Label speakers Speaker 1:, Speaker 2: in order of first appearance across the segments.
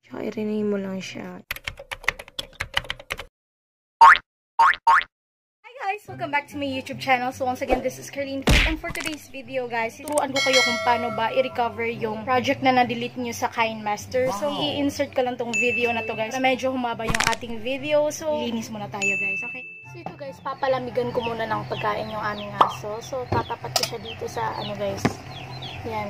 Speaker 1: Tsaka i-rename mo lang siya. Guys, welcome back to my YouTube channel. So once again, this is Carleen, and for today's video guys, turuan ko kayo kung paano ba i-recover yung project na na-delete nyo sa KineMaster. So i-insert ko lang tong video na to guys, na medyo humaba yung ating video. So linis muna tayo guys, okay? So ito guys, papalamigan ko muna ng pagkain yung aming aso. So tatapat ko siya dito sa ano guys, yan.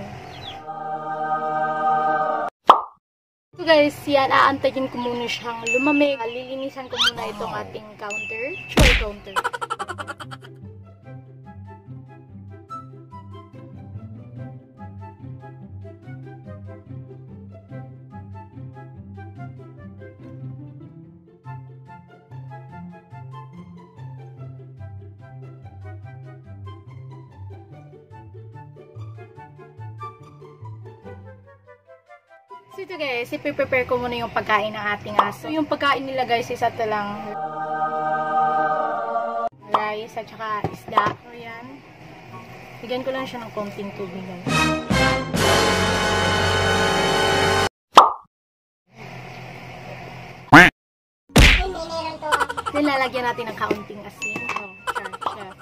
Speaker 1: So guys, yan, aantayin ko muna siyang lumamig. Lilinisan ko muna itong ating counter. Tray counter. So ito guys, i-prepare ko muna yung pagkain ng ating aso. Yung pagkain nila guys, isa ito lang rice at saka isda. So yan. Bigyan ko lang siya ng konting tubig guys. Then lalagyan natin ng kaunting asin. Oh, chef.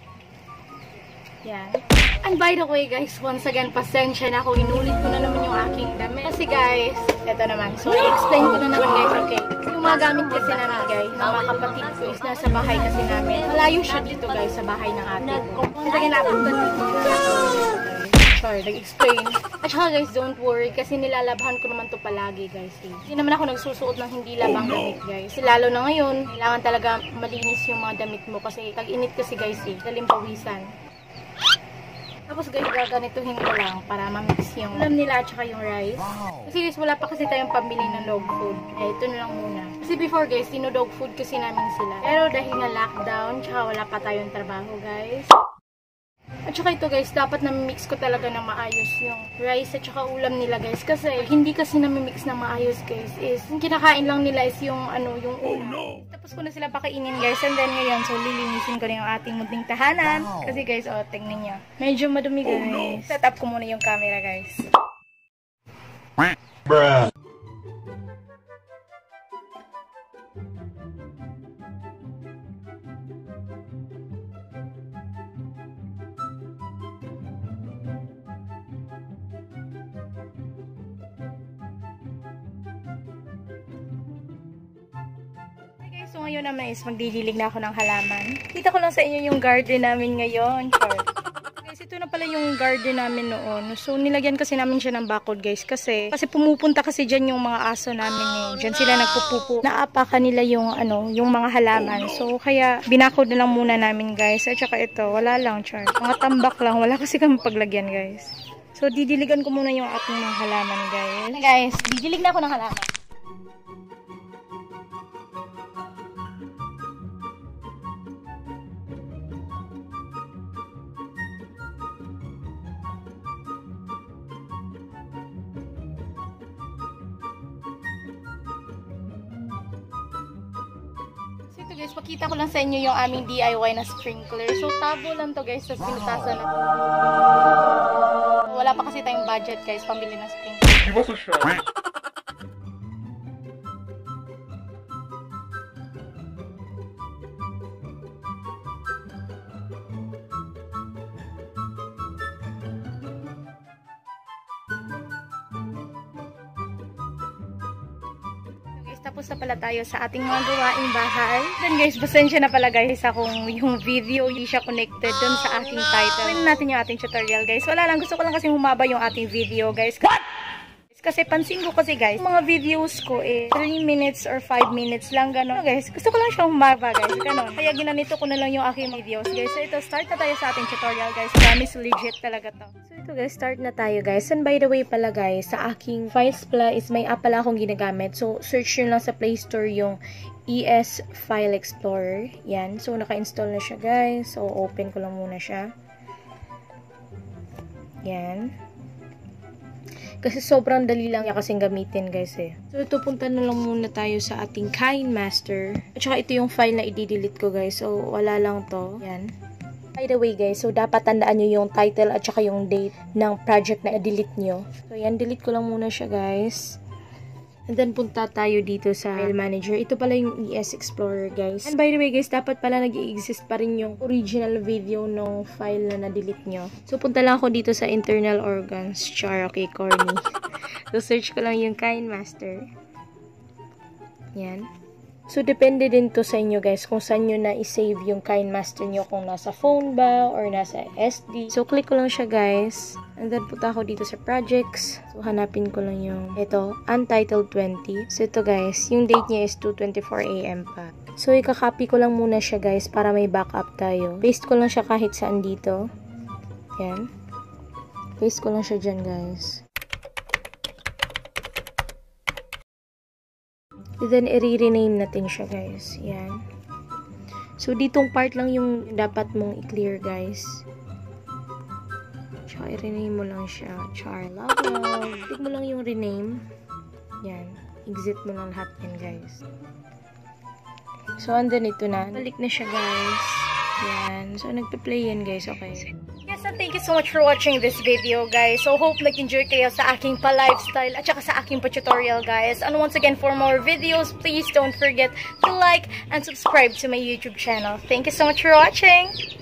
Speaker 1: Yan. And by the way guys, once again, pasensya na kung inulit ko na naman yung aking damit. Kasi guys, ito naman. So, i-explain ko na naman guys, okay? Yung mga gamit kasi namin guys, ng mga kapatid ko is nasa bahay kasi namin. Malayo siya dito guys, sa bahay ng ate ko. Once again, napunta dito. Sorry, nag-explain. At saka guys, don't worry, kasi nilalabhan ko naman to palagi guys. Hindi naman ako nagsusuot ng hindi labang damit guys. Lalo na ngayon, kailangan talaga malinis yung mga damit mo kasi tag-init kasi guys daling pawisan. Tapos guys, gaganituhin ko lang para ma-mix yung ulam nila at saka yung rice. Kasi guys, wala pa kasi tayong pambili ng dog food. Eh, ito na lang muna. Kasi before guys, dog food kasi namin sila. Pero dahil nga lockdown, tsaka wala pa tayong trabaho guys. At saka ito guys, dapat na-mix ko talaga na maayos yung rice at saka ulam nila guys. Kasi hindi kasi na-mix na maayos guys. Is, yung kinakain lang nila is yung ano, yung ulam. Oh, no. Tapos ko na sila pakainin guys. And then ngayon, so lilinisin ko na yung ating munting tahanan. Kasi guys, oh, tingnan nyo. Medyo madumi guys. Oh, no. Set up ko muna yung camera guys. Bruh. So ngayon naman is magdidilig na ako ng halaman. Kita ko lang sa inyo yung garden namin ngayon. Guys, ito na pala yung garden namin noon. So nilagyan kasi namin siya ng bakod guys. Kasi pumupunta kasi dyan yung mga aso namin eh. Dyan sila nagpupupo. Naapakan nila yung ano, yung mga halaman. So kaya binakod na lang muna namin guys. At saka ito, wala lang char. Mga tambak lang. Wala kasi kami paglagyan guys. So didiligan ko muna yung ating mga halaman guys. Guys, didilig na ako ng halaman. Guys, pakita ko lang sa inyo yung aming DIY na sprinkler. So, tabo lang to guys sa pinutasan na. Wala pa kasi tayong budget guys, pambili ng sprinkler. Give us a shot. Tapos na pala tayo sa ating mga gawaing bahay. Then guys, pasensya na pala guys akong yung video hindi siya connected dun sa ating title. Tignan natin yung ating tutorial guys. Wala lang, gusto ko lang kasi humaba yung ating video guys. What? Kasi pansin ko kasi guys, mga videos ko 3 minutes or 5 minutes lang gano'n. Guys, gusto ko lang siyang humaba guys, gano'n. Kaya ginanito ko na lang yung aking videos guys. So ito, start na tayo sa ating tutorial guys. Promise legit talaga to. So ito guys, start na tayo guys. And by the way pala guys, sa aking files pala is may app pala akong ginagamit. So search nyo lang sa Play Store yung ES File Explorer. Yan. So naka-install na siya guys. So open ko lang muna siya. Yan. Kasi sobrang dali lang niya kasing gamitin guys eh. So ito, punta na lang muna tayo sa ating KineMaster. At saka ito yung file na i-delete ko guys. So wala lang to. Yan. By the way guys, so dapat tandaan nyo yung title at saka yung date ng project na i-delete nyo. So yan, delete ko lang muna siya guys. And then, punta tayo dito sa file manager. Ito pala yung ES Explorer, guys. And by the way, guys, dapat pala nag-i-exist pa rin yung original video ng file na na-delete nyo. So, punta lang ako dito sa internal organs. Char, okay, corny. So, search ko lang yung KineMaster. Yan. So, depende din to sa inyo, guys, kung saan nyo na i-save yung KineMaster nyo, kung nasa phone ba, or nasa SD. So, click ko lang siya, guys. And then, punta ako dito sa projects. So, hanapin ko lang yung, ito, Untitled 20. So, ito, guys, yung date niya is 2:24 AM pa. So, ikakopy ko lang muna siya, guys, para may backup tayo. Paste ko lang siya kahit saan dito. Yan. Paste ko lang siya dyan, guys. And then, i-rename natin siya, guys. Yan. So, ditong part lang yung dapat mong i-clear, guys. Tsaka, i-rename mo lang siya. Char, love. Click mo lang yung rename. Yan. Exit mo lang lahat yan, guys. So, andun ito na. Balik na siya, guys. Yan. So, nagpa-play yan, guys. Okay. Yes, and thank you so much for watching this video, guys. So, hope nag-enjoy kayo sa aking pa-lifestyle at saka sa aking pa-tutorial, guys. And once again, for more videos, please don't forget to like and subscribe to my YouTube channel. Thank you so much for watching!